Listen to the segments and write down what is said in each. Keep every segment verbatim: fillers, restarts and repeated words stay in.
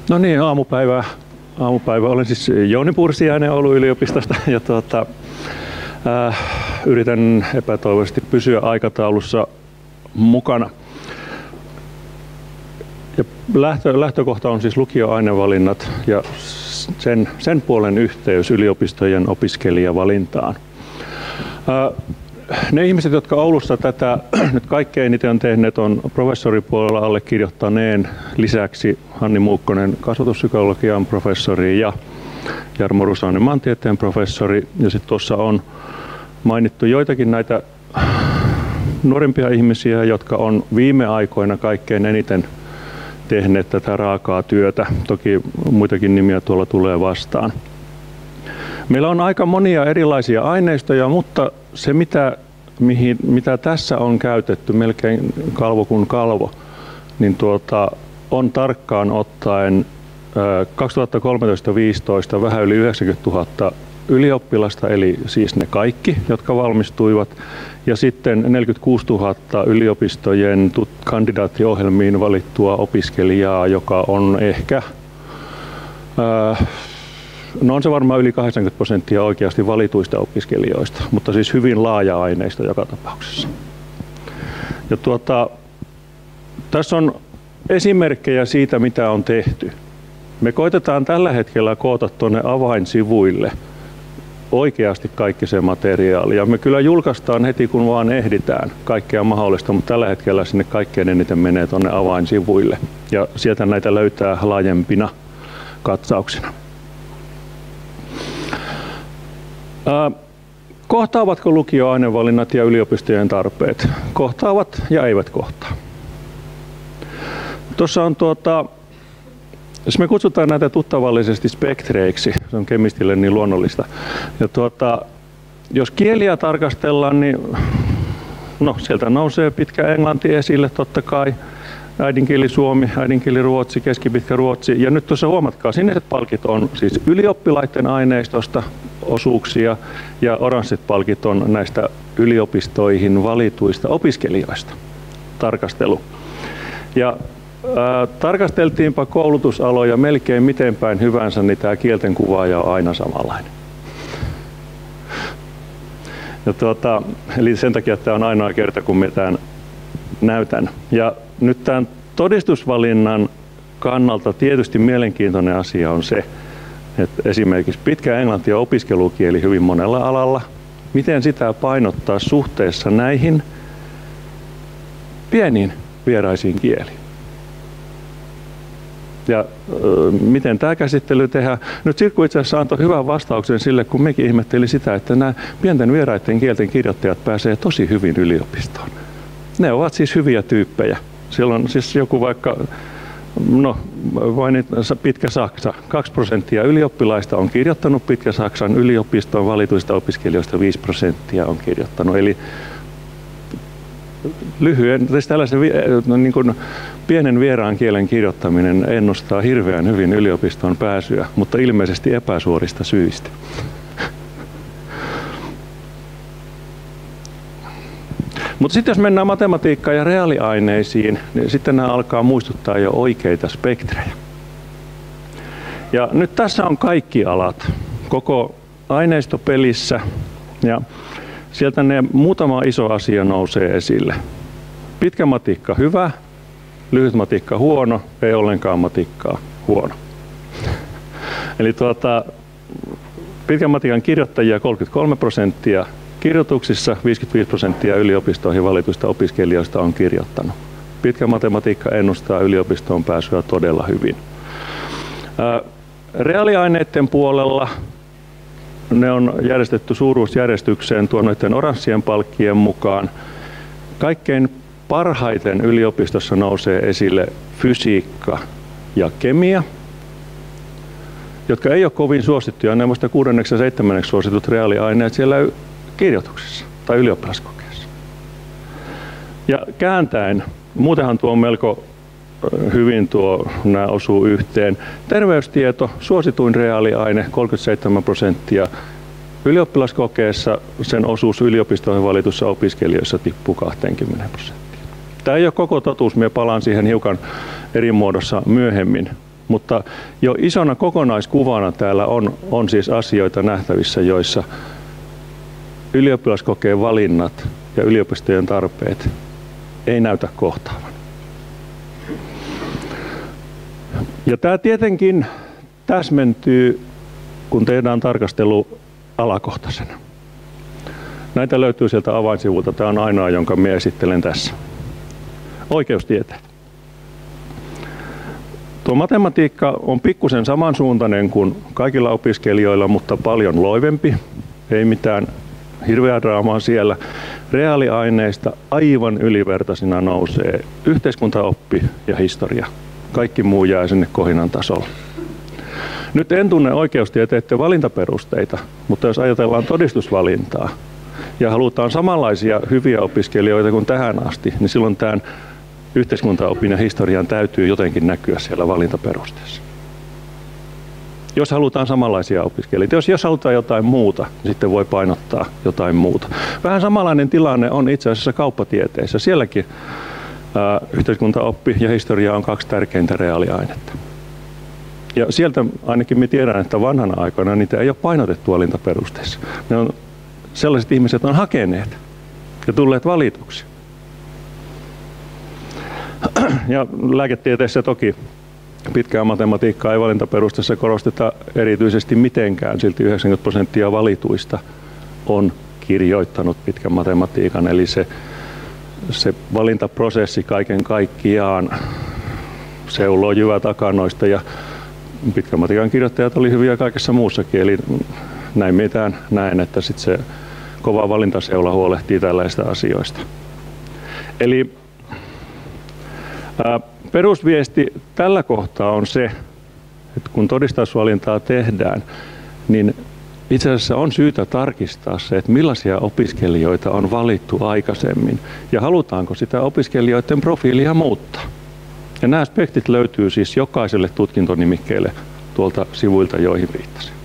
No niin, aamupäivää. Aamupäivä. Olen siis Jouni Pursiainen Oulun yliopistosta ja tuota, äh, yritän epätoivoisesti pysyä aikataulussa mukana. Ja lähtö, lähtökohta on siis lukioainevalinnat ja sen, sen puolen yhteys yliopistojen opiskelijavalintaan. Äh, Ne ihmiset, jotka Oulussa tätä nyt kaikkein eniten on tehneet, on professoripuolella allekirjoittaneen lisäksi Hanni Muukkonen kasvatuspsykologian professori ja Jarmo Rusanen maantieteen professori. Ja sitten tuossa on mainittu joitakin näitä nuorempia ihmisiä, jotka on viime aikoina kaikkein eniten tehneet tätä raakaa työtä. Toki muitakin nimiä tuolla tulee vastaan. Meillä on aika monia erilaisia aineistoja, mutta se mitä, mihin, mitä tässä on käytetty melkein kalvo kuin kalvo, niin tuota, on tarkkaan ottaen kaksituhattakolmetoista viisitoista vähän yli yhdeksänkymmentätuhatta ylioppilasta, eli siis ne kaikki, jotka valmistuivat, ja sitten neljäkymmentäkuusituhatta yliopistojen kandidaattiohjelmiin valittua opiskelijaa, joka on ehkä ää, No on se varmaan yli kahdeksankymmentä prosenttia oikeasti valituista opiskelijoista, mutta siis hyvin laaja aineisto joka tapauksessa. Ja tuota, tässä on esimerkkejä siitä, mitä on tehty. Me koitetaan tällä hetkellä koota tuonne avainsivuille oikeasti kaikki se materiaali. Ja me kyllä julkaistaan heti, kun vaan ehditään kaikkea mahdollista, mutta tällä hetkellä sinne kaikkein eniten menee tuonne avainsivuille. Ja sieltä näitä löytää laajempina katsauksina. Kohtaavatko lukioainevalinnat ja yliopistojen tarpeet? Kohtaavat ja eivät kohtaa. Tuossa on tuota, jos me kutsutaan näitä tuttavallisesti spektreiksi, se on kemistille niin luonnollista. Ja tuota, jos kieliä tarkastellaan, niin no, sieltä nousee pitkä englanti esille totta kai. Äidinkieli suomi, äidinkieli ruotsi, keskipitkä ruotsi. Ja nyt tuossa huomatkaa, siniset palkit on siis ylioppilaiden aineistosta osuuksia ja oranssit palkit on näistä yliopistoihin valituista opiskelijoista. Tarkastelu. Ja ää, tarkasteltiinpa koulutusaloja melkein miten päin hyvänsä, niin tämä kielten kuvaaja on aina samanlainen. Ja tuota, eli sen takia tämä on ainoa kerta, kun me tämän näytän. Ja nyt tämän todistusvalinnan kannalta tietysti mielenkiintoinen asia on se, että esimerkiksi pitkä englanti on opiskelukieli hyvin monella alalla. Miten sitä painottaa suhteessa näihin pieniin vieraisiin kieliin? Ja ö, miten tämä käsittely tehdään? Nyt Sirkku itse asiassa antoi hyvän vastauksen sille, kun mekin ihmetteli sitä, että nämä pienten vieraiden kielten kirjoittajat pääsee tosi hyvin yliopistoon. Ne ovat siis hyviä tyyppejä. Siellä on siis joku vaikka, no vain pitkä Saksa, kaksi prosenttia ylioppilaista on kirjoittanut pitkä Saksan yliopistoon, valituista opiskelijoista viisi prosenttia on kirjoittanut. Eli lyhyen, tällaisen niin kuin pienen vieraan kielen kirjoittaminen ennustaa hirveän hyvin yliopistoon pääsyä, mutta ilmeisesti epäsuorista syistä. Mutta sitten jos mennään matematiikkaan ja reaaliaineisiin, niin sitten nämä alkaa muistuttaa jo oikeita spektrejä. Ja nyt tässä on kaikki alat, koko aineisto pelissä, ja sieltä ne muutama iso asia nousee esille. Pitkä matikka hyvä, lyhyt matikka huono, ei ollenkaan matikkaa huono. Eli tuota, pitkän matikan kirjoittajia kolmekymmentäkolme prosenttia, kirjoituksissa viisikymmentäviisi prosenttia yliopistoihin valituista opiskelijoista on kirjoittanut. Pitkä matematiikka ennustaa yliopistoon pääsyä todella hyvin. Reaaliaineiden puolella ne on järjestetty suuruusjärjestykseen tuon noiden oranssien palkkien mukaan. Kaikkein parhaiten yliopistossa nousee esille fysiikka ja kemia, jotka ei ole kovin suosittuja. Ne on vasta kuudenneksi ja seitsemänneksi suositut reaaliaineet siellä kirjoituksessa tai ylioppilaskokeessa. Ja kääntäen, muutenhan tuo on melko hyvin tuo, nämä osuu yhteen. Terveystieto, suosituin reaaliaine, kolmekymmentäseitsemän prosenttia. Ylioppilaskokeessa sen osuus yliopistoihin valitussa opiskelijoissa tippuu kaksikymmentä prosenttia. Tämä ei ole koko totuus, minä palaan siihen hiukan eri muodossa myöhemmin. Mutta jo isona kokonaiskuvana täällä on, on siis asioita nähtävissä, joissa ylioppilaskokeen valinnat ja yliopistojen tarpeet ei näytä kohtaavan. Ja tämä tietenkin täsmentyy, kun tehdään tarkastelu alakohtaisena. Näitä löytyy sieltä avainsivulta. Tämä on ainoa, jonka minä esittelen tässä. Oikeustieteet. Tuo matematiikka on pikkusen samansuuntainen kuin kaikilla opiskelijoilla, mutta paljon loivempi. Ei mitään hirveää draamaa siellä. Reaaliaineista aivan ylivertaisina nousee yhteiskuntaoppi ja historia. Kaikki muu jää sinne kohinan tasolla. Nyt en tunne oikeustieteiden valintaperusteita, mutta jos ajatellaan todistusvalintaa ja halutaan samanlaisia hyviä opiskelijoita kuin tähän asti, niin silloin tämän yhteiskuntaopin ja historian täytyy jotenkin näkyä siellä valintaperusteessa. Jos halutaan samanlaisia opiskelijoita, jos, jos halutaan jotain muuta, niin sitten voi painottaa jotain muuta. Vähän samanlainen tilanne on itse asiassa kauppatieteissä. Sielläkin ää, yhteiskuntaoppi ja historia on kaksi tärkeintä reaaliainetta. Ja sieltä ainakin me tiedän, että vanhana aikana niitä ei ole painotettu valintaperusteissa. Ne on, sellaiset ihmiset on hakeneet ja tulleet valituksi. Ja lääketieteessä toki pitkää matematiikkaa ei valintaperusteessa korosteta erityisesti mitenkään. Silti yhdeksänkymmentä prosenttia valituista on kirjoittanut pitkän matematiikan. Eli se, se valintaprosessi kaiken kaikkiaan seuloo jyvätakanoista ja pitkän matematiikan kirjoittajat oli hyviä kaikessa muussakin. Eli näin mitään näen, että sit se kova valintaseula huolehtii tällaista asioista. Eli ää, perusviesti tällä kohtaa on se, että kun todistusvalintaa tehdään, niin itse asiassa on syytä tarkistaa se, että millaisia opiskelijoita on valittu aikaisemmin ja halutaanko sitä opiskelijoiden profiilia muuttaa. Ja nämä aspektit löytyy siis jokaiselle tutkintonimikkeelle tuolta sivuilta, joihin viittasin.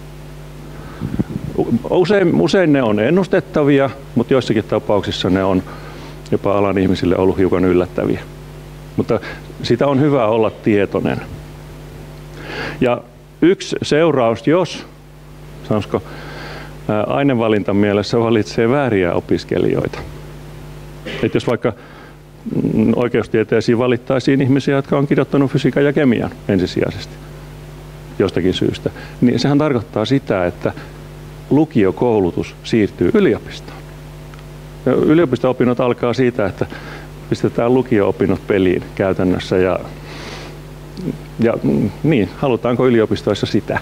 Usein, usein ne on ennustettavia, mutta joissakin tapauksissa ne on jopa alan ihmisille ollut hiukan yllättäviä. Mutta sitä on hyvä olla tietoinen. Ja yksi seuraus, jos sanoisiko, ainevalinta mielessä valitsee vääriä opiskelijoita. Et jos vaikka oikeustieteisiin valittaisiin ihmisiä, jotka on kirjoittanut fysiikan ja kemian ensisijaisesti jostakin syystä, niin sehän tarkoittaa sitä, että lukiokoulutus siirtyy yliopistoon. Ja yliopisto-opinnot alkaa siitä, että pistetään lukio-opinnot peliin käytännössä ja, ja niin, halutaanko yliopistoissa sitä?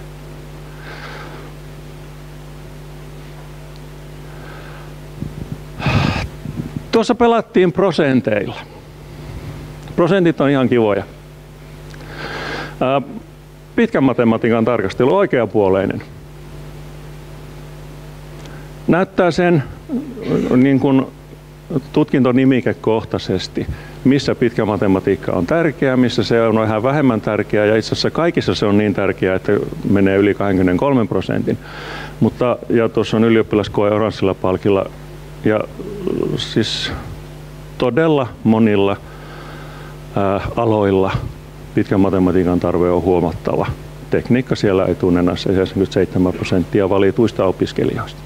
Tuossa pelattiin prosenteilla. Prosentit on ihan kivoja. Ää, pitkän matematiikan tarkastelu, oikeapuoleinen. Näyttää sen niin kuin tutkintonimikekohtaisesti, missä pitkä matematiikka on tärkeää, missä se on vähän vähemmän tärkeää ja itse asiassa kaikissa se on niin tärkeää, että menee yli kaksikymmentäkolme prosentin. Mutta, ja tuossa on ylioppilaskoe oranssilla palkilla ja siis todella monilla ää, aloilla pitkän matematiikan tarve on huomattava. Tekniikka siellä etunenässä yhdeksänkymmentäseitsemän prosenttia valituista opiskelijoista.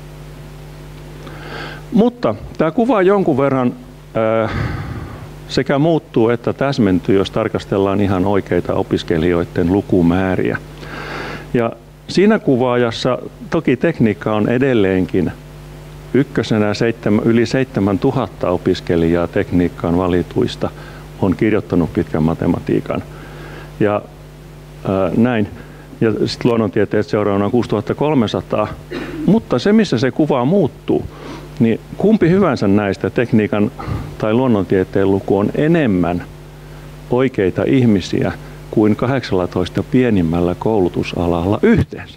Mutta tämä kuva jonkun verran ää, sekä muuttuu että täsmentyy, jos tarkastellaan ihan oikeita opiskelijoiden lukumääriä. Ja siinä kuvaajassa toki tekniikka on edelleenkin ykkösenä seitsemän, yli seitsemäntuhatta opiskelijaa tekniikkaan valituista on kirjoittanut pitkän matematiikan. Ja ää, näin. Ja sitten luonnontieteet seuraavana kuusituhattakolmesataa. Mutta se, missä se kuva muuttuu, niin kumpi hyvänsä näistä tekniikan tai luonnontieteen luku on enemmän oikeita ihmisiä kuin kahdeksallatoista pienimmällä koulutusalalla yhteensä.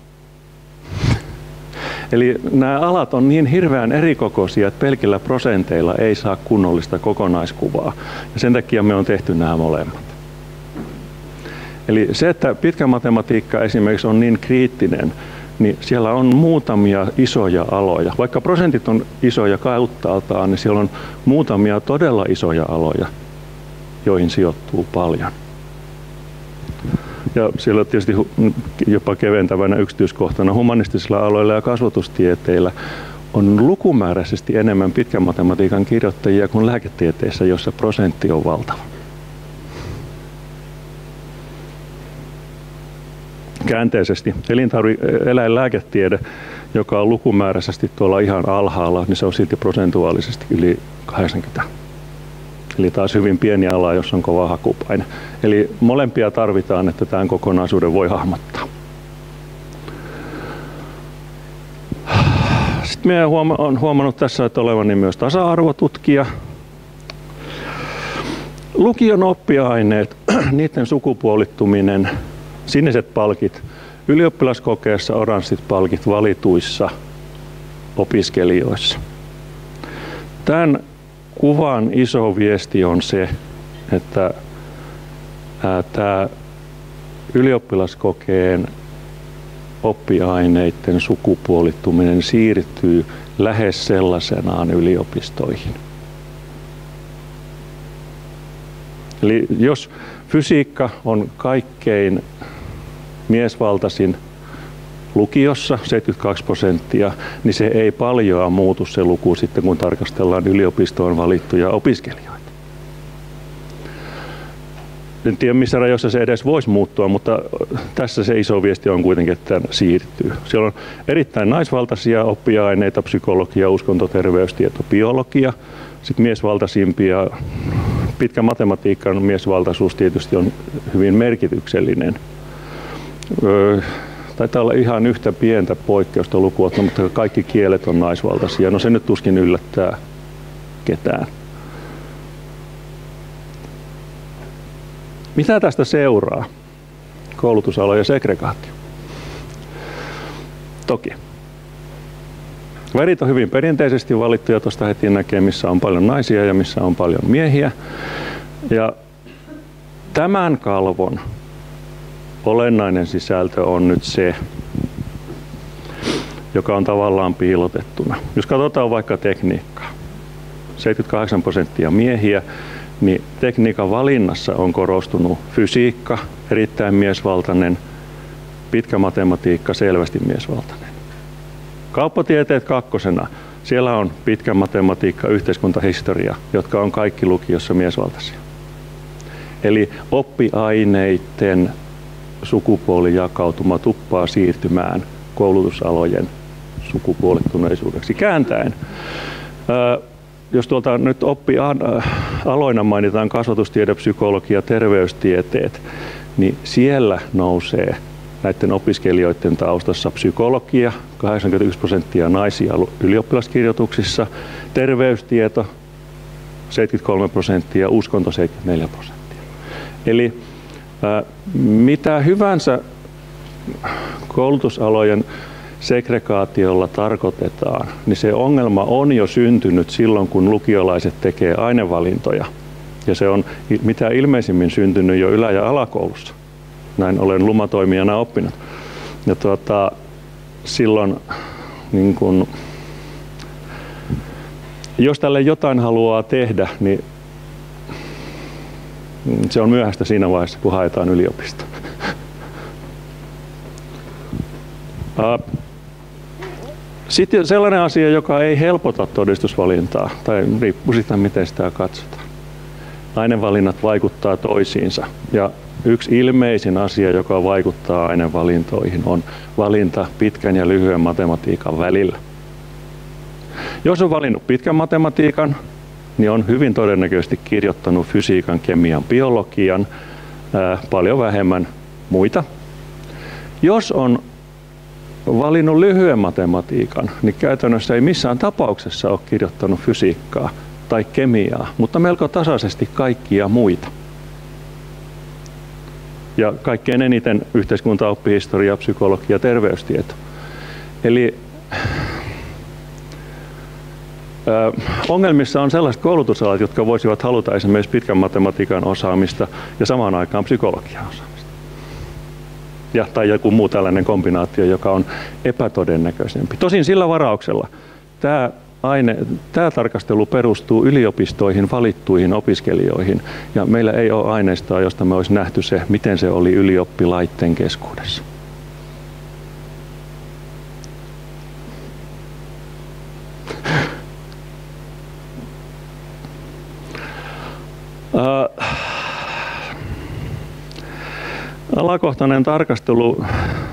Eli nämä alat on niin hirveän erikokoisia, että pelkillä prosenteilla ei saa kunnollista kokonaiskuvaa. Ja sen takia me on tehty nämä molemmat. Eli se, että pitkä matematiikka esimerkiksi on niin kriittinen, niin siellä on muutamia isoja aloja. Vaikka prosentit on isoja kauttaaltaan, niin siellä on muutamia todella isoja aloja, joihin sijoittuu paljon. Ja siellä on tietysti jopa keventävänä yksityiskohtana humanistisilla aloilla ja kasvatustieteillä on lukumääräisesti enemmän pitkän matematiikan kirjoittajia kuin lääketieteessä, jossa prosentti on valtava. Käänteisesti elintarvi- eläinlääketiede, joka on lukumääräisesti tuolla ihan alhaalla, niin se on silti prosentuaalisesti yli kahdeksankymmentä. Eli taas hyvin pieni ala, jos on kova hakupaine. Eli molempia tarvitaan, että tämän kokonaisuuden voi hahmottaa. Sitten minä olen huomannut tässä, että olevani myös tasa-arvotutkija. Lukion oppiaineet, niiden sukupuolittuminen, siniset palkit ylioppilaskokeessa, oranssit palkit valituissa opiskelijoissa. Tämän kuvan iso viesti on se, että tämä ylioppilaskokeen oppiaineiden sukupuolittuminen siirtyy lähes sellaisenaan yliopistoihin. Eli jos fysiikka on kaikkein miesvaltaisin lukiossa, seitsemänkymmentäkaksi prosenttia, niin se ei paljoa muutu se luku sitten, kun tarkastellaan yliopistoon valittuja opiskelijoita. En tiedä, missä rajoissa se edes voisi muuttua, mutta tässä se iso viesti on kuitenkin, että siirtyy. Siellä on erittäin naisvaltaisia oppiaineita, psykologia, uskonto, terveystieto, biologia. Sitten miesvaltaisimpia, pitkä matematiikan miesvaltaisuus tietysti on hyvin merkityksellinen. Öö, taitaa olla ihan yhtä pientä poikkeusta lukua, mutta kaikki kielet on naisvaltaisia. No se nyt tuskin yllättää ketään. Mitä tästä seuraa? Koulutusalojen segregaatio. Toki. Värit on hyvin perinteisesti valittuja, tuosta heti näkee, missä on paljon naisia ja missä on paljon miehiä. Ja tämän kalvon olennainen sisältö on nyt se, joka on tavallaan piilotettuna. Jos katsotaan vaikka tekniikkaa, seitsemänkymmentäkahdeksan prosenttia miehiä, niin tekniikan valinnassa on korostunut fysiikka, erittäin miesvaltainen, pitkä matematiikka, selvästi miesvaltainen. Kauppatieteet kakkosena, siellä on pitkä matematiikka, yhteiskuntahistoria, jotka on kaikki lukiossa miesvaltaisia. Eli oppiaineiden sukupuolijakautuma tuppaa siirtymään koulutusalojen sukupuolittuneisuudeksi kääntäen. Jos tuolta nyt oppialoina mainitaan kasvatustiede, psykologia, terveystieteet, niin siellä nousee näiden opiskelijoiden taustassa psykologia, kahdeksankymmentäyksi prosenttia naisia ylioppilaskirjoituksissa, terveystieto seitsemänkymmentäkolme prosenttia, uskonto seitsemänkymmentäneljä prosenttia. Eli ää, mitä hyvänsä koulutusalojen segregaatiolla tarkoitetaan, niin se ongelma on jo syntynyt silloin, kun lukiolaiset tekee ainevalintoja. Ja se on mitä ilmeisimmin syntynyt jo ylä- ja alakoulussa. Näin olen lumatoimijana oppinut. Ja tuota, silloin, niin kun, jos tälle jotain haluaa tehdä, niin se on myöhäistä siinä vaiheessa, kun haetaan yliopistoon. Sitten sellainen asia, joka ei helpota todistusvalintaa, tai riippuu siitä, miten sitä katsotaan. Ainevalinnat vaikuttaa toisiinsa. Ja yksi ilmeisin asia, joka vaikuttaa ainevalintoihin, on valinta pitkän ja lyhyen matematiikan välillä. Jos on valinnut pitkän matematiikan, niin on hyvin todennäköisesti kirjoittanut fysiikan, kemian, biologian, ää, paljon vähemmän muita. Jos on valinnut lyhyen matematiikan, niin käytännössä ei missään tapauksessa ole kirjoittanut fysiikkaa tai kemiaa, mutta melko tasaisesti kaikkia muita. Ja kaikkein eniten yhteiskuntaoppi, historia, psykologia, terveystieto. Eli ö, ongelmissa on sellaiset koulutusalat, jotka voisivat haluta esimerkiksi pitkän matematiikan osaamista ja samaan aikaan psykologian osaamista. Ja, tai joku muu tällainen kombinaatio, joka on epätodennäköisempi. Tosin sillä varauksella tämä aine, tämä tarkastelu perustuu yliopistoihin valittuihin opiskelijoihin, ja meillä ei ole aineistoa, josta me olisi nähty se, miten se oli ylioppilaiden keskuudessa. Uh, alakohtainen tarkastelu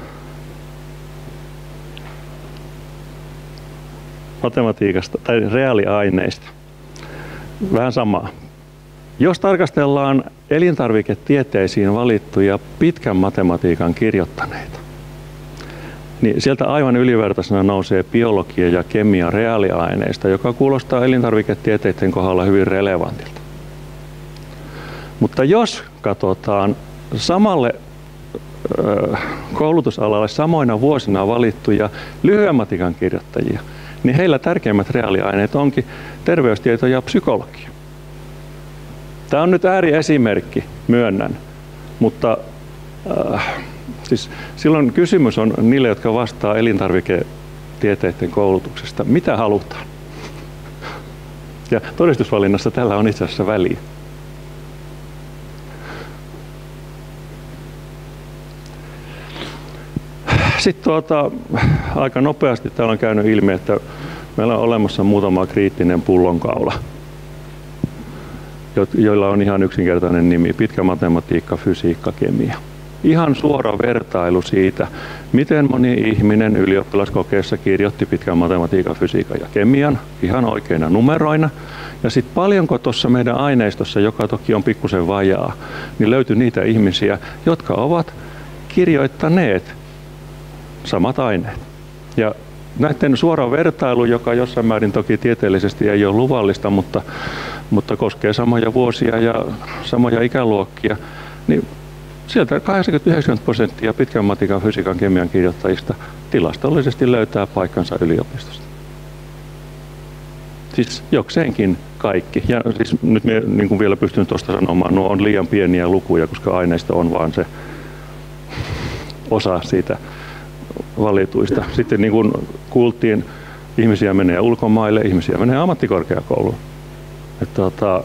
matematiikasta tai reaaliaineista. Vähän samaa. Jos tarkastellaan elintarviketieteisiin valittuja pitkän matematiikan kirjoittaneita, niin sieltä aivan ylivertaisena nousee biologia ja kemia reaaliaineista, joka kuulostaa elintarviketieteiden kohdalla hyvin relevantilta. Mutta jos katsotaan samalle ö, koulutusalalle samoina vuosina valittuja lyhyen matikan kirjoittajia, niin heillä tärkeimmät reaaliaineet onkin terveystieto ja psykologia. Tämä on nyt ääriesimerkki, myönnän, mutta äh, siis silloin kysymys on niille, jotka vastaa elintarviketieteiden koulutuksesta, mitä halutaan. Ja todistusvalinnassa tällä on itse asiassa väliä. Sitten tuota, aika nopeasti täällä on käynyt ilmi, että meillä on olemassa muutama kriittinen pullonkaula, joilla on ihan yksinkertainen nimi, pitkä matematiikka, fysiikka, kemia. Ihan suora vertailu siitä, miten moni ihminen ylioppilaskokeessa kirjoitti pitkän matematiikan, fysiikan ja kemian ihan oikeina numeroina. Ja sitten paljonko tuossa meidän aineistossa, joka toki on pikkusen vajaa, niin löytyi niitä ihmisiä, jotka ovat kirjoittaneet samat aineet. Ja näiden suora vertailu, joka jossain määrin toki tieteellisesti ei ole luvallista, mutta, mutta koskee samoja vuosia ja samoja ikäluokkia, niin sieltä kahdeksankymmentä yhdeksänkymmentä prosenttia pitkän matikan, fysiikan, kemian kirjoittajista tilastollisesti löytää paikkansa yliopistosta. Siis jokseenkin kaikki. Ja siis nyt minä niin kuin vielä pystyn tuosta sanomaan, nuo on liian pieniä lukuja, koska aineisto on vaan se osa siitä valituista. Sitten niin kuin kuultiin, ihmisiä menee ulkomaille, ihmisiä menee ammattikorkeakouluun. Että, tota,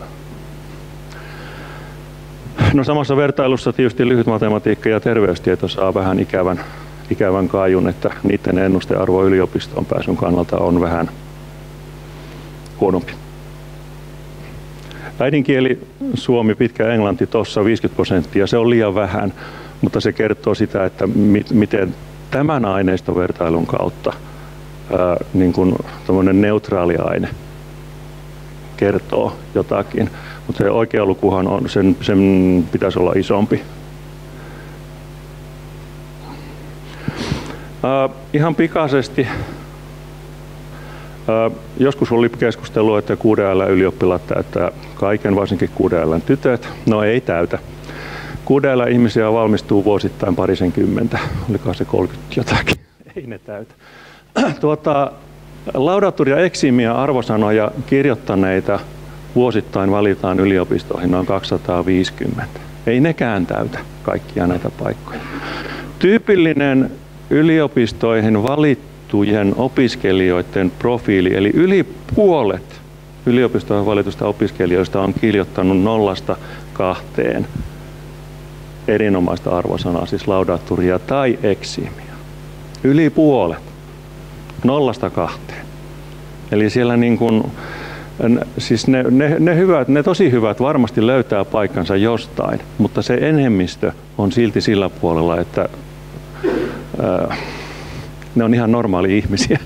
no samassa vertailussa tietysti lyhyt matematiikka ja terveystieto saa vähän ikävän, ikävän kaajun, että niiden ennustearvo yliopistoon pääsyn kannalta on vähän huonompi. Äidinkieli suomi, pitkä englanti tuossa viisikymmentä prosenttia, se on liian vähän, mutta se kertoo sitä, että mi- miten tämän aineistovertailun kautta ää, niin kuin tämmöinen neutraali aine kertoo jotakin, mutta se oikea lukuhan on, sen, sen pitäisi olla isompi. Ää, ihan pikaisesti, ää, joskus oli keskustelua, että kuuden L:n ylioppilaat täyttää kaiken, varsinkin kuuden L:n tytöt. No ei täytä. Kuuden L:n ihmisiä valmistuu vuosittain parisenkymmentä, olikohan se kolmekymmentä jotakin, ei ne täytä. Tuota, laudaturia ja eksimiä arvosanoja kirjoittaneita vuosittain valitaan yliopistoihin noin kaksisataaviisikymmentä. Ei nekään täytä kaikkia näitä paikkoja. Tyypillinen yliopistoihin valittujen opiskelijoiden profiili, eli yli puolet yliopistoihin valitusta opiskelijoista on kirjoittanut nollasta kahteen erinomaista arvosanaa, siis laudaturia tai eksimiä. Yli puolet. Nollasta kahteen. Eli siellä niin kuin, siis ne, ne, ne, hyvät, ne tosi hyvät varmasti löytää paikkansa jostain, mutta se enemmistö on silti sillä puolella, että ää, ne on ihan normaali ihmisiä.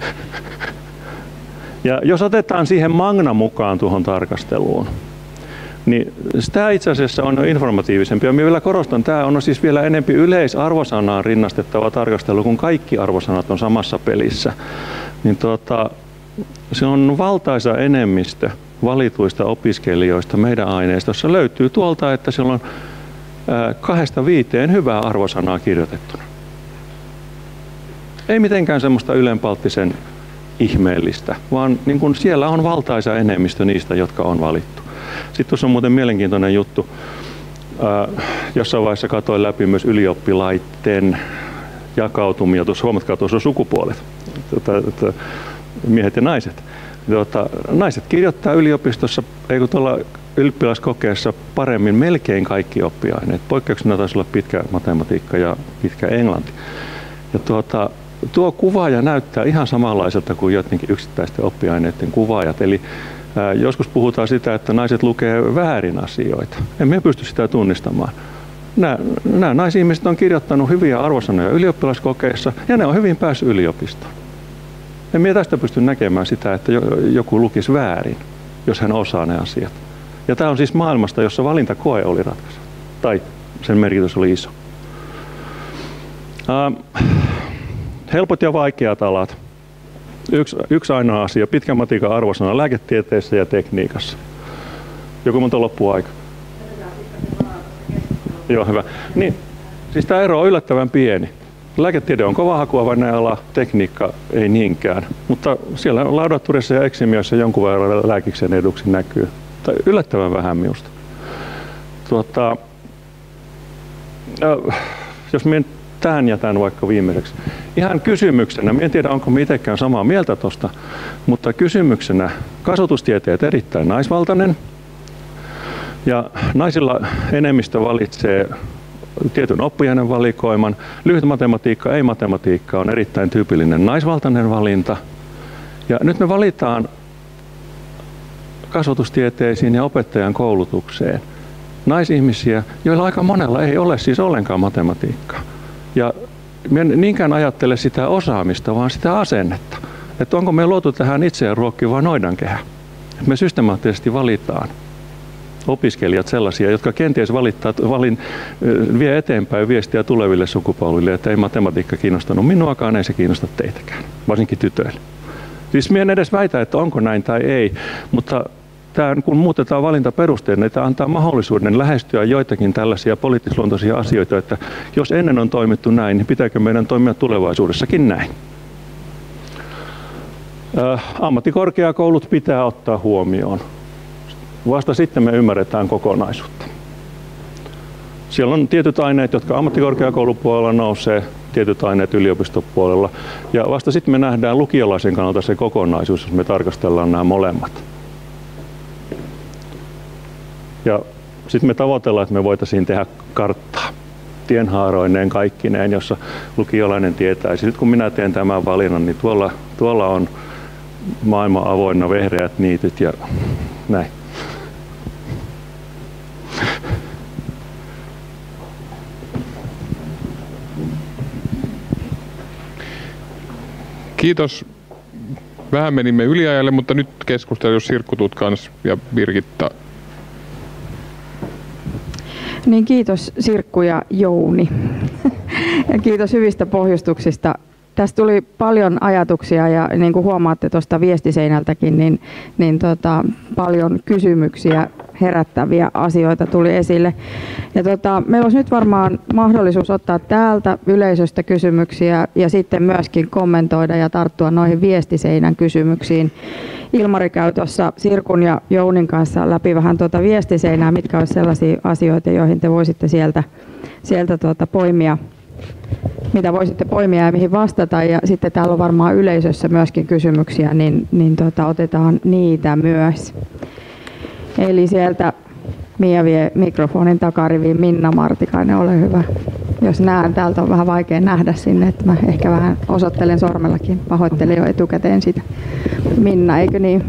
Ja jos otetaan siihen Magna mukaan tuohon tarkasteluun, niin tämä itse asiassa on jo informatiivisempi. Ja minä vielä korostan, tämä on siis vielä enempi yleisarvosanaan rinnastettava tarkastelu, kun kaikki arvosanat on samassa pelissä. Niin tuota, se on valtaisa enemmistö valituista opiskelijoista meidän aineistossa löytyy tuolta, että siellä on ää, kahdesta viiteen hyvää arvosanaa kirjoitettuna. Ei mitenkään semmoista ylenpalttisen ihmeellistä, vaan niin kun siellä on valtaisa enemmistö niistä, jotka on valittu. Sitten tuossa on muuten mielenkiintoinen juttu. Ää, jossain vaiheessa katsoin läpi myös ylioppilaiden jakautumia. Tuossa huomatkaa, tuossa on sukupuolet, tuota, tuota, miehet ja naiset. Tuota, naiset kirjoittaa yliopistossa, ei kun tuolla ylioppilaskokeessa paremmin melkein kaikki oppiaineet. Poikkeuksena taisi olla pitkä matematiikka ja pitkä englanti. Ja tuota, tuo kuvaaja näyttää ihan samanlaiselta kuin jotenkin yksittäisten oppiaineiden kuvaajat. Eli ää, joskus puhutaan sitä, että naiset lukee väärin asioita. Emme pysty sitä tunnistamaan. Nämä, nämä naisihmiset on kirjoittanut hyviä arvosanoja ylioppilaskokeissa ja ne on hyvin päässyt yliopistoon. En minä tästä pysty näkemään sitä, että joku lukisi väärin, jos hän osaa ne asiat. Ja tämä on siis maailmasta, jossa valintakoe oli ratkaisu. Tai sen merkitys oli iso. Uh, helpot ja vaikeat alat. Yksi, yksi ainoa asia, pitkän matikan arvosana lääketieteessä ja tekniikassa. Joku monta loppuaika. Joo, hyvä. Niin, siis tämä ero on yllättävän pieni. Lääketiede on kova hakuavainen ala, tekniikka ei niinkään, mutta siellä laudatuurissa ja eksimioissa jonkun verran lääkiksen eduksi näkyy. Tai yllättävän vähän minusta. Tuota, äh, jos minä tähän jätän vaikka viimeiseksi. Ihan kysymyksenä, en tiedä onko mitenkään samaa mieltä tuosta, mutta kysymyksenä kasvatustieteet erittäin naisvaltainen. Ja naisilla enemmistö valitsee tietyn oppiaineen valikoiman. Lyhyt matematiikka, ei matematiikka on erittäin tyypillinen naisvaltainen valinta. Ja nyt me valitaan kasvatustieteisiin ja opettajan koulutukseen naisihmisiä, joilla aika monella ei ole siis ollenkaan matematiikkaa. Ja en niinkään ajattele sitä osaamista, vaan sitä asennetta. Että onko me luotu tähän itseään ruokkivaa noidankehä. Me systemaattisesti valitaan opiskelijat sellaisia, jotka kenties valittaa, valin, vie eteenpäin viestiä tuleville sukupolville, että ei matematiikka kiinnostanut minuakaan, ei se kiinnosta teitäkään, varsinkin tytöille. Siis minä en edes väitä, että onko näin tai ei, mutta tämä, kun muutetaan valintaperusteena, niin tämä antaa mahdollisuuden lähestyä joitakin tällaisia poliittisluontoisia asioita, että jos ennen on toimittu näin, niin pitääkö meidän toimia tulevaisuudessakin näin? Äh, ammattikorkeakoulut pitää ottaa huomioon. Vasta sitten me ymmärretään kokonaisuutta. Siellä on tietyt aineet, jotka ammattikorkeakoulupuolella nousee, tietyt aineet yliopistopuolella. Ja vasta sitten me nähdään lukiolaisen kannalta se kokonaisuus, jos me tarkastellaan nämä molemmat. Ja sitten me tavoitellaan, että me voitaisiin tehdä karttaa tienhaaroineen kaikkineen, jossa lukiolainen tietää. Sitten kun minä teen tämän valinnan, niin tuolla, tuolla on maailman avoinna vehreät niityt ja näin. Kiitos. Vähän menimme yliajalle, mutta nyt keskustelu, jos Sirkku Tutkans ja Birgitta. Niin, kiitos Sirkku ja Jouni. Ja kiitos hyvistä pohjustuksista. Tästä tuli paljon ajatuksia ja niin kuin huomaatte tuosta viestiseinältäkin, niin, niin tota, paljon kysymyksiä herättäviä asioita tuli esille. Ja tota, meillä olisi nyt varmaan mahdollisuus ottaa täältä yleisöstä kysymyksiä ja sitten myöskin kommentoida ja tarttua noihin viestiseinän kysymyksiin. Ilmari käy tuossa Sirkun ja Jounin kanssa läpi vähän tuota viestiseinää, mitkä olisi sellaisia asioita, joihin te voisitte sieltä, sieltä tuota poimia. Mitä voisitte poimia ja mihin vastata, ja sitten täällä on varmaan yleisössä myöskin kysymyksiä, niin, niin tuota, otetaan niitä myös. Eli sieltä Mia vie mikrofonin takariviin. Minna Martikainen, ole hyvä. Jos näen, täältä on vähän vaikea nähdä sinne, että mä ehkä vähän osoittelen sormellakin, pahoittelen jo etukäteen sitä. Minna, eikö niin?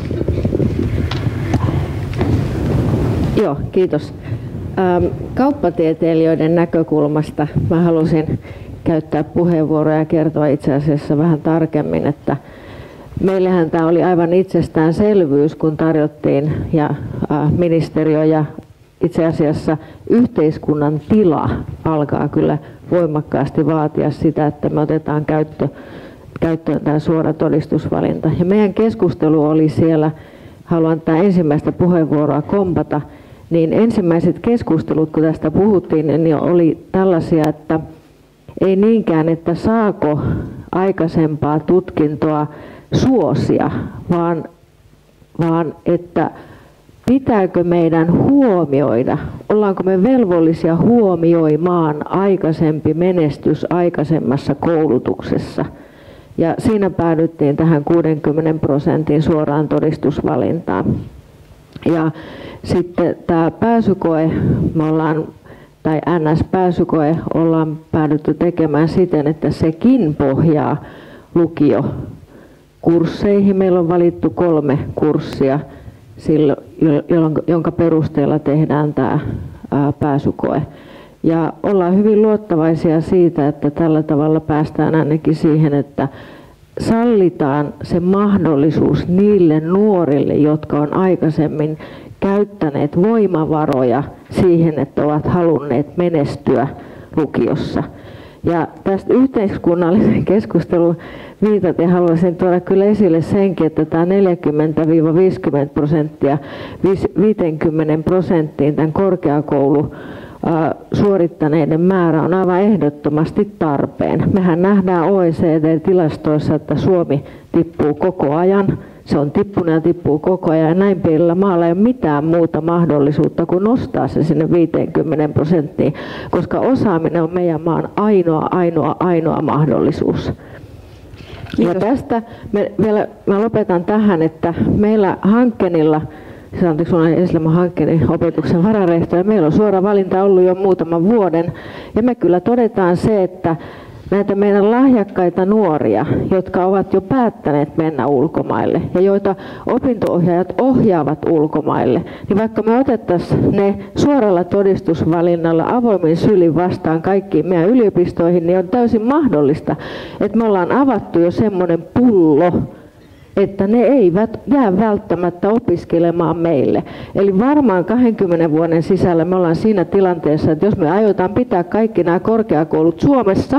Joo, kiitos. Kauppatieteilijöiden näkökulmasta mä halusin käyttää puheenvuoroa ja kertoa itse asiassa vähän tarkemmin, että meillähän tämä oli aivan itsestäänselvyys, kun tarjottiin ja ministeriö ja itse asiassa yhteiskunnan tila alkaa kyllä voimakkaasti vaatia sitä, että me otetaan käyttö, käyttöön tämä suora todistusvalinta. Ja meidän keskustelu oli siellä, haluan tämä ensimmäistä puheenvuoroa kompata, niin ensimmäiset keskustelut, kun tästä puhuttiin, niin oli tällaisia, että ei niinkään, että saako aikaisempaa tutkintoa suosia, vaan, vaan että pitääkö meidän huomioida, ollaanko me velvollisia huomioimaan aikaisempi menestys aikaisemmassa koulutuksessa. Ja siinä päädyttiin tähän kuudenkymmenen prosentin suoraan todistusvalintaan. Ja sitten tämä pääsykoe, me ollaan, tai N S-pääsykoe, ollaan päädytty tekemään siten, että sekin pohjaa lukiokursseihin. Meillä on valittu kolme kurssia, jonka perusteella tehdään tämä pääsykoe. Ja ollaan hyvin luottavaisia siitä, että tällä tavalla päästään ainakin siihen, että sallitaan se mahdollisuus niille nuorille, jotka on aikaisemmin käyttäneet voimavaroja siihen, että ovat halunneet menestyä lukiossa. Ja tästä yhteiskunnallisen keskustelun viitaten haluaisin tuoda kyllä esille senkin, että tämä neljäkymmentä viisikymmentä prosenttia viisikymmentä prosenttiin tämän korkeakoulu suorittaneiden määrä on aivan ehdottomasti tarpeen. Mehän nähdään O E C D-tilastoissa, että Suomi tippuu koko ajan. Se on tippunut ja tippuu koko ajan. Ja näin pienellä maalla ei ole mitään muuta mahdollisuutta kuin nostaa se sinne viisikymmentä prosenttiin, koska osaaminen on meidän maan ainoa, ainoa, ainoa mahdollisuus. Kiitos. Ja tästä me, vielä, mä lopetan tähän, että meillä Hankkenilla, se on esillä Hankkenin opetuksen vararehtori, meillä on suora valinta ollut jo muutaman vuoden, ja me kyllä todetaan se, että näitä meidän lahjakkaita nuoria, jotka ovat jo päättäneet mennä ulkomaille ja joita opinto-ohjaajat ohjaavat ulkomaille, niin vaikka me otettaisiin ne suoralla todistusvalinnalla avoimin sylin vastaan kaikkiin meidän yliopistoihin, niin on täysin mahdollista, että me ollaan avattu jo semmoinen pullo, että ne eivät jää välttämättä opiskelemaan meille. Eli varmaan kahdenkymmenen vuoden sisällä me ollaan siinä tilanteessa, että jos me aiotaan pitää kaikki nämä korkeakoulut Suomessa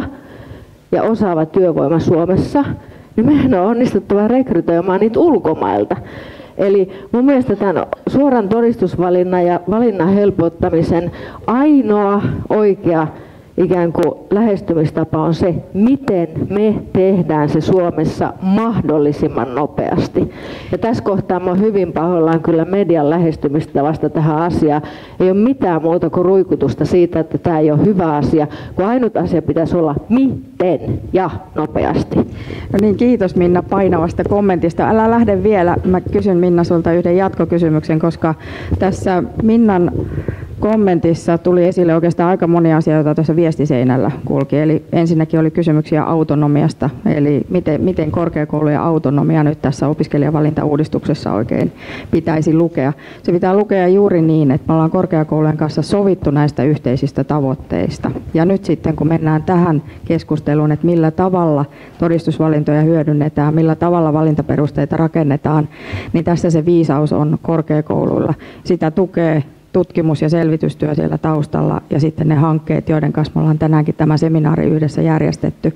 ja osaava työvoima Suomessa, niin meidän on onnistuttava rekrytoimaan niitä ulkomailta. Eli mun mielestä tämän suoran todistusvalinnan ja valinnan helpottamisen ainoa oikea ikään kuin lähestymistapa on se, miten me tehdään se Suomessa mahdollisimman nopeasti. Ja tässä kohtaa mä oon hyvin pahoillaan kyllä median lähestymistavasta tähän asiaan. Ei ole mitään muuta kuin ruikutusta siitä, että tämä ei ole hyvä asia, kun ainut asia pitäisi olla miten ja nopeasti. No niin, kiitos Minna painavasta kommentista. Älä lähde vielä. Mä kysyn Minna sulta yhden jatkokysymyksen, koska tässä Minnan kommentissa tuli esille oikeastaan aika monia asioita, joita tuossa viestiseinällä kulki. Eli ensinnäkin oli kysymyksiä autonomiasta, eli miten, miten korkeakoulujen autonomia nyt tässä opiskelijavalintauudistuksessa oikein pitäisi lukea. Se pitää lukea juuri niin, että me ollaan korkeakoulujen kanssa sovittu näistä yhteisistä tavoitteista. Ja nyt sitten kun mennään tähän keskusteluun, että millä tavalla todistusvalintoja hyödynnetään, millä tavalla valintaperusteita rakennetaan, niin tässä se viisaus on korkeakouluilla. Sitä tukee tutkimus- ja selvitystyö siellä taustalla ja sitten ne hankkeet, joiden kanssa me ollaan tänäänkin tämä seminaari yhdessä järjestetty.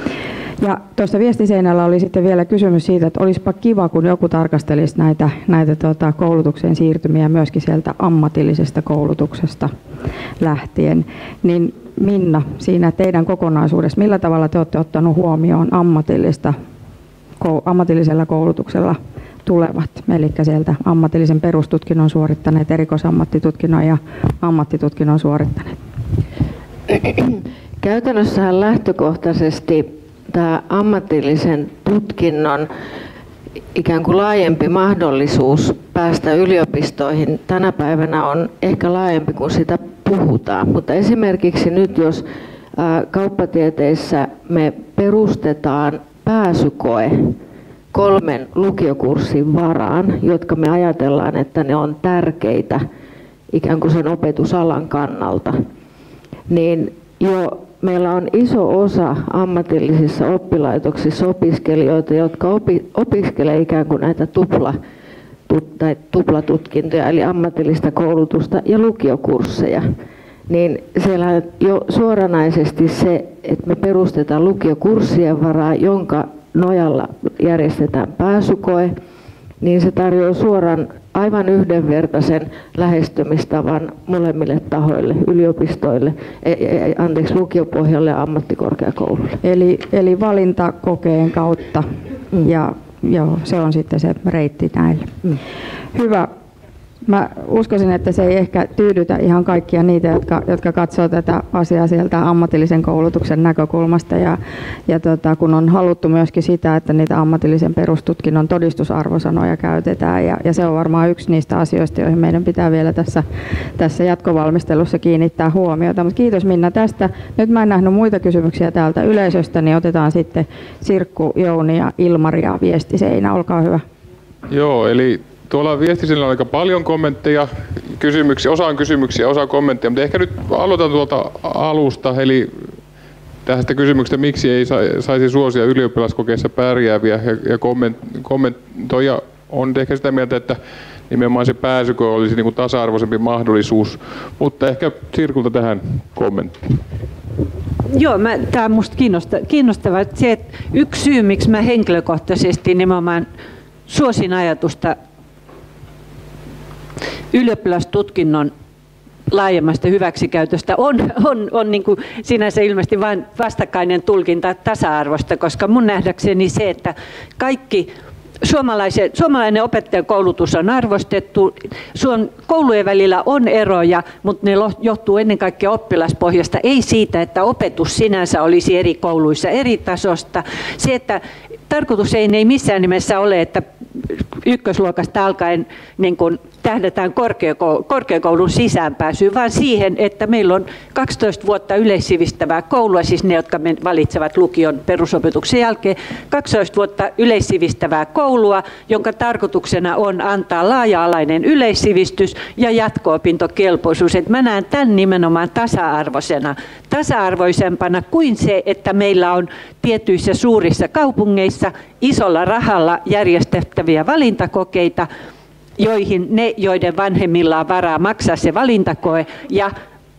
Ja tuossa viestiseinällä oli sitten vielä kysymys siitä, että olisipa kiva, kun joku tarkastelisi näitä, näitä tuota, koulutukseen siirtymiä myöskin sieltä ammatillisesta koulutuksesta lähtien. Niin Minna, siinä teidän kokonaisuudessa, millä tavalla te olette ottanut huomioon ammatillista, ammatillisella koulutuksella tulevat, eli sieltä ammatillisen perustutkinnon suorittaneet, erikoisammattitutkinnon ja ammattitutkinnon suorittaneet? Käytännössähän lähtökohtaisesti tämä ammatillisen tutkinnon ikään kuin laajempi mahdollisuus päästä yliopistoihin tänä päivänä on ehkä laajempi kuin sitä puhutaan, mutta esimerkiksi nyt jos kauppatieteissä me perustetaan pääsykoe kolmen lukiokurssin varaan, jotka me ajatellaan, että ne on tärkeitä ikään kuin sen opetusalan kannalta, niin jo meillä on iso osa ammatillisissa oppilaitoksissa opiskelijoita, jotka opi, opiskelee ikään kuin näitä tupla, tut, tai tuplatutkintoja, eli ammatillista koulutusta ja lukiokursseja. Niin siellä jo suoranaisesti se, että me perustetaan lukiokurssien varaan, jonka nojalla järjestetään pääsykoe, niin se tarjoaa suoran aivan yhdenvertaisen lähestymistavan molemmille tahoille, yliopistoille, anteeksi, lukiopohjalle ja ammattikorkeakoululle. Eli, eli valintakokeen kautta, mm. ja joo, se on sitten se reitti näille. Mm. Hyvä. Mä uskoisin, että se ei ehkä tyydytä ihan kaikkia niitä, jotka, jotka katsoo tätä asiaa sieltä ammatillisen koulutuksen näkökulmasta. Ja, ja tota, kun on haluttu myöskin sitä, että niitä ammatillisen perustutkinnon todistusarvosanoja käytetään. Ja, ja se on varmaan yksi niistä asioista, joihin meidän pitää vielä tässä, tässä jatkovalmistelussa kiinnittää huomiota. Mutta kiitos Minna tästä. Nyt mä en nähnyt muita kysymyksiä täältä yleisöstä, niin otetaan sitten Sirkku, Jouni ja Ilmari ja viestiseinä. Olkaa hyvä. Joo, eli tuolla viestisellä on aika paljon kommentteja, kysymyksiä, osa on kysymyksiä, osa kommentteja, mutta ehkä nyt aloitan tuolta alusta, eli tästä kysymyksestä, miksi ei saisi suosia ylioppilaskokeessa pärjääviä, ja kommentoija on ehkä sitä mieltä, että nimenomaan se pääsykoe olisi niin kuin tasa-arvoisempi mahdollisuus, mutta ehkä Sirkulta tähän kommentti. Joo, tämä on minusta kiinnostava, kiinnostava, että se, että yksi syy, miksi mä henkilökohtaisesti nimenomaan suosin ajatusta ylioppilastutkinnon laajemmasta hyväksikäytöstä on, on, on niin kuin sinänsä ilmeisesti vain vastakkainen tulkinta tasa-arvosta, koska mun nähdäkseni se, että kaikki suomalainen opettajakoulutus on arvostettu, koulujen välillä on eroja, mutta ne johtuu ennen kaikkea oppilaspohjasta, ei siitä, että opetus sinänsä olisi eri kouluissa eri tasosta. Se, että tarkoitus ei, ei missään nimessä ole, että ykkösluokasta alkaen niin kun tähdätään korkeakoulun, korkeakoulun sisäänpääsyyn, vaan siihen, että meillä on kaksitoista vuotta yleissivistävää koulua, siis ne, jotka valitsevat lukion perusopetuksen jälkeen, kaksitoista vuotta yleissivistävää koulua, jonka tarkoituksena on antaa laaja-alainen yleissivistys ja jatko-opintokelpoisuus. Et mä näen tämän nimenomaan tasa-arvoisena, tasa-arvoisempana kuin se, että meillä on tietyissä suurissa kaupungeissa isolla rahalla järjestettäviä valintakokeita, joihin ne, joiden vanhemmilla on varaa maksaa se valintakoe, ja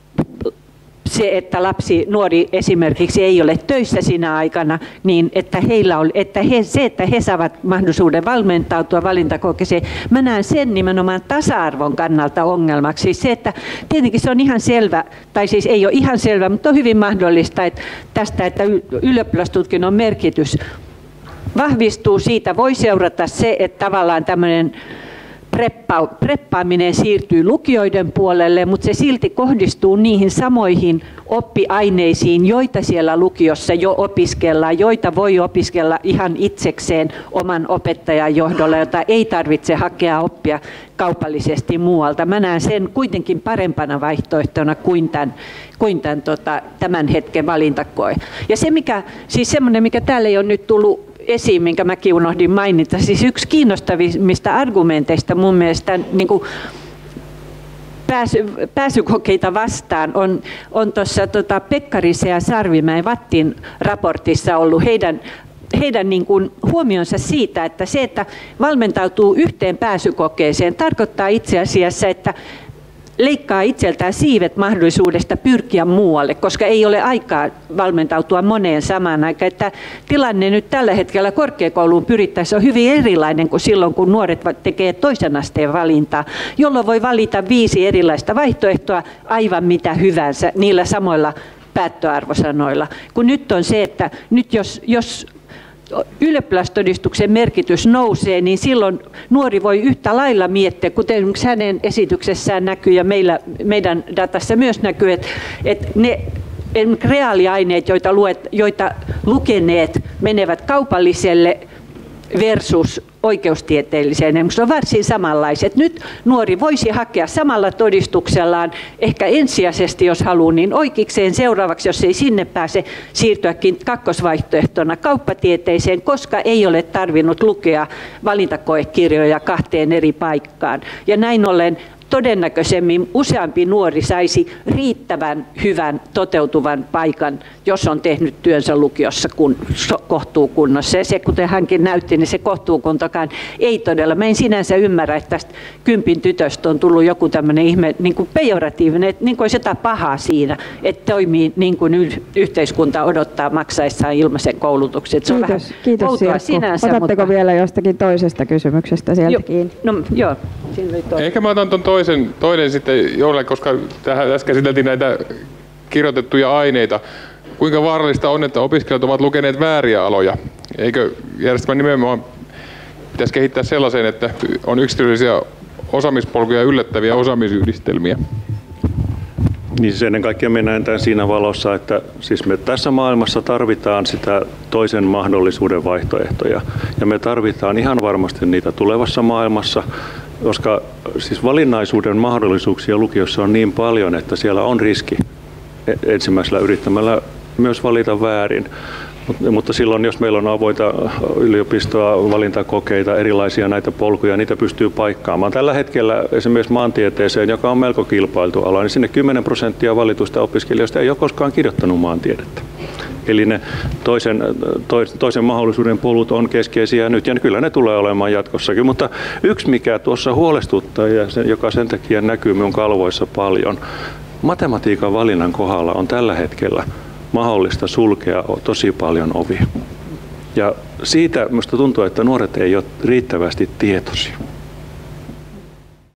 se, että lapsi, nuori esimerkiksi ei ole töissä sinä aikana, niin että heillä on, että he, se, että he saavat mahdollisuuden valmentautua valintakokeeseen, mä näen sen nimenomaan tasa-arvon kannalta ongelmaksi. Siis se, että tietenkin se on ihan selvä, tai siis ei ole ihan selvä, mutta on hyvin mahdollista, että tästä, että ylioppilastutkinnon merkitys vahvistuu, siitä voi seurata se, että tavallaan tämmöinen Preppa, preppaaminen siirtyy lukioiden puolelle, mutta se silti kohdistuu niihin samoihin oppiaineisiin, joita siellä lukiossa jo opiskellaan, joita voi opiskella ihan itsekseen oman opettajan johdolla, jota ei tarvitse hakea oppia kaupallisesti muualta. Mä näen sen kuitenkin parempana vaihtoehtona kuin tämän, kuin tämän, tota, tämän hetken valintakoe. Ja se, mikä, siis semmoinen, mikä täällä ei ole nyt tullut esiin, minkä mäkin unohdin mainita. Siis yksi kiinnostavimmista argumenteista mun mielestä niin kuin pääsy, pääsykokeita vastaan on, on tuossa tota Pekkarisen ja Sarvimäen Vattin raportissa ollut heidän heidän niin kuin huomionsa siitä, että se, että valmentautuu yhteen pääsykokeeseen, tarkoittaa itse asiassa, että leikkaa itseltään siivet mahdollisuudesta pyrkiä muualle, koska ei ole aikaa valmentautua moneen samaan aikaan. Että tilanne nyt tällä hetkellä korkeakouluun pyrittäessä on hyvin erilainen kuin silloin, kun nuoret tekee toisen asteen valintaa, jolloin voi valita viisi erilaista vaihtoehtoa aivan mitä hyvänsä niillä samoilla päättöarvosanoilla. Kun nyt on se, että nyt jos, jos ylioppilastodistuksen merkitys nousee, niin silloin nuori voi yhtä lailla miettiä, kuten esimerkiksi hänen esityksessään näkyy ja meillä, meidän datassa myös näkyy, että, että ne reaaliaineet, joita, luet, joita lukeneet menevät kaupalliselle versus oikeustieteelliseen, ne on varsin samanlaiset. Nyt nuori voisi hakea samalla todistuksellaan, ehkä ensisijaisesti jos haluaa, niin oikeikseen seuraavaksi, jos ei sinne pääse, siirtyäkin kakkosvaihtoehtona kauppatieteeseen, koska ei ole tarvinnut lukea valintakoekirjoja kahteen eri paikkaan. Ja näin ollen todennäköisemmin useampi nuori saisi riittävän hyvän toteutuvan paikan, jos on tehnyt työnsä lukiossa kun, kohtuukunnossa. Ja se, kuten hänkin näytti, niin se kohtuukuntokaan ei todella. Mä en sinänsä ymmärrä, että tästä kympin tytöstä on tullut joku tämmöinen ihme niin kuin pejoratiivinen, että niin kuin olisi jotain pahaa siinä, että toimii niin kuin yhteiskunta odottaa maksaessaan ilmaisen koulutuksen. Se on kiitos, vähän kiitos Sirkku. Sinänsä. Otatteko mutta vielä jostakin toisesta kysymyksestä sieltä jo, kiinni? No joo. Siinä oli toinen. Ehkä mä otan tuon toisen, toinen sitten jolle, koska tähän tässä käsiteltiin näitä kirjoitettuja aineita. Kuinka vaarallista on, että opiskelijat ovat lukeneet vääriä aloja? Eikö järjestelmä nimenomaan pitäisi kehittää sellaiseen, että on yksityisiä osaamispolkuja, yllättäviä osaamisyhdistelmiä? Niin siis ennen kaikkea me nähdään siinä valossa, että siis me tässä maailmassa tarvitaan sitä toisen mahdollisuuden vaihtoehtoja. Ja me tarvitaan ihan varmasti niitä tulevassa maailmassa, koska siis valinnaisuuden mahdollisuuksia lukiossa on niin paljon, että siellä on riski ensimmäisellä yrittämällä myös valita väärin. Mutta silloin, jos meillä on avoita yliopistoa, valintakokeita, erilaisia näitä polkuja, niitä pystyy paikkaamaan. Tällä hetkellä esimerkiksi maantieteeseen, joka on melko kilpailtu ala, niin sinne kymmenen prosenttia valituista opiskelijoista ei ole koskaan kirjoittanut maantiedettä. Eli ne toisen, toisen mahdollisuuden polut on keskeisiä nyt, ja kyllä ne tulee olemaan jatkossakin. Mutta yksi, mikä tuossa huolestuttaa, ja sen, joka sen takia näkyy minun kalvoissa paljon, matematiikan valinnan kohdalla on tällä hetkellä mahdollista sulkea tosi paljon ovia. Ja siitä minusta tuntuu, että nuoret ei ole riittävästi tietoisia.